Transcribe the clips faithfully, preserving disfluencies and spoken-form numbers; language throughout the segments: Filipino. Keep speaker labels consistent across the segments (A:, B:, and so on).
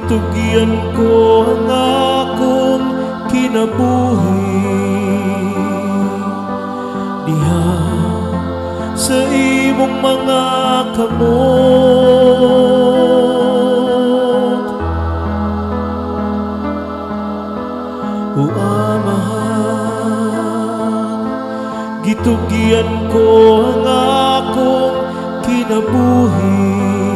A: gitugian ko ang akong kinabuhi diha sa imong mga kamot. O Amahan, gitugian ko ang akong kinabuhi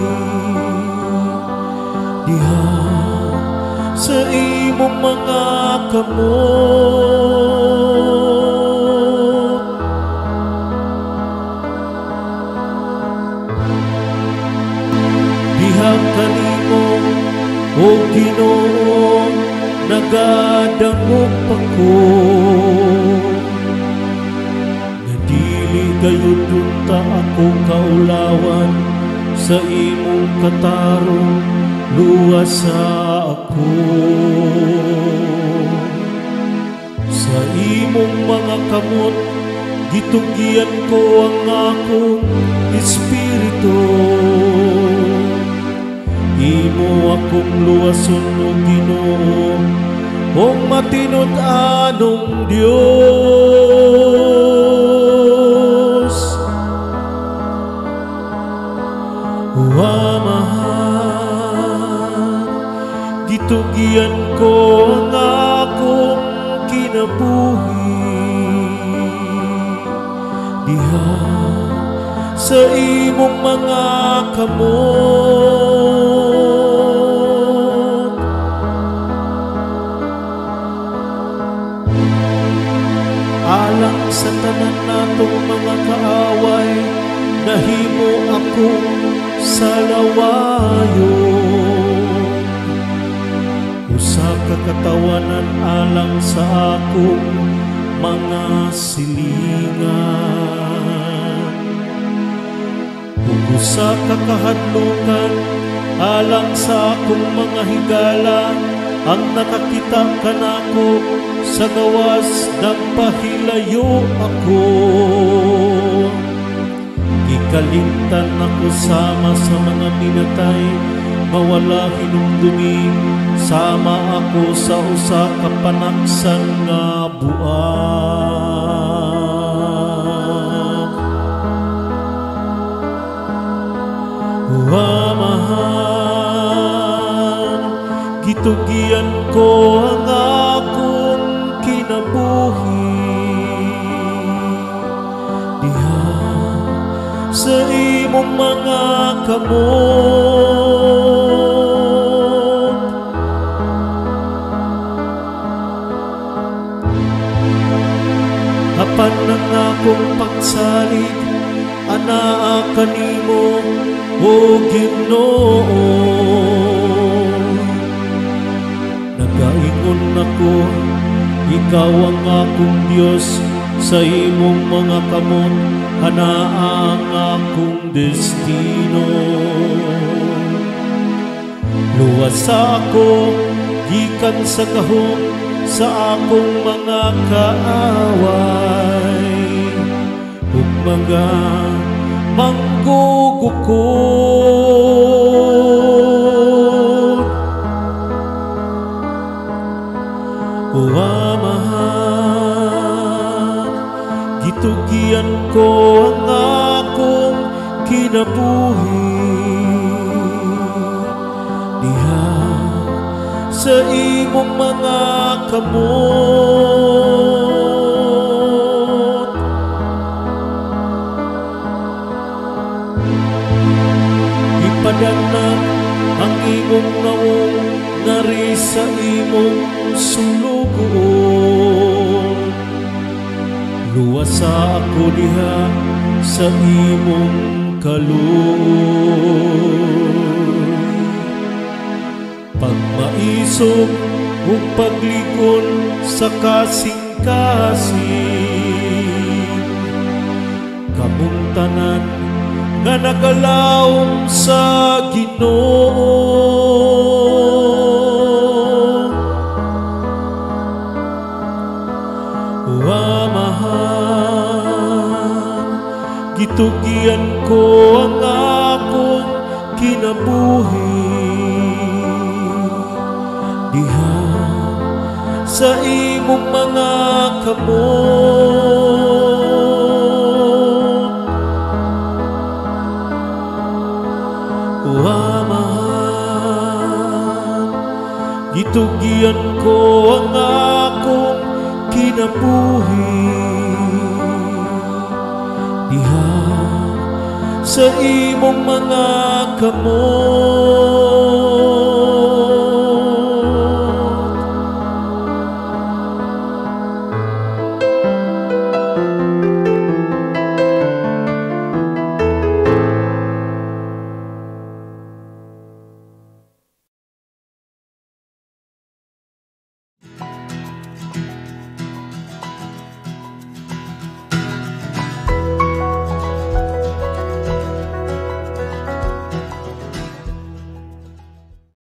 A: diha sa imong mga kamot. Diha kanimo o Ginoo nagadangop ako, nga dili gayud dunta ako kaulawan sa imong katarong luwas sa ako. Sa imong mga kamot gitugian ko ang akong espiritu, imo akong luwason o Ginoo o matinod-anong Dios. O Amahan, gitugian ko ang akong kinabuhi diha sa imong mga kamot. Alang sa tanan natong mga kaaway, nahimo akong salawayo. Usa ka katawanan alang sa akong mga silingan. Usa ka kahadlukan alang sa akong mga higala, ang nakakita ka nako sa gawas nagpahilayo ako. Gikalimtan ako sama sa mga minatay, mawala hinumdumi, sama ako sa usa ka panaksan nga buak. O Amahan, gitugian ko ang akong kinabuhi diha sa imong mga kamot. Apan ng akong pagsalig, anaa kanimo o Ginoo. Nagaingon ako, ikaw ang akong Diyos, sa imong mga kamot anaa ang akong destino. Luwas ako gikan sa gahom sa akong mga kaaway, ug mga manggugukod. O Amahan, gitugian ko ang akong kinabuhi diha sa imong mga kamot. Ipadanag ang imong naong nari sa imong sulugon. Luwas ako diha sa imong kaluoy. Pagmaisog o paglikon sa kasing-kasing, kamuntanan nga nagalawom sa Ginoo. O Amahan, gitugian ko ang akong kinabuhi sa imong mga kamot. O Amahan, gitugian ko ang akong kinabuhi diha sa imong mga kamot.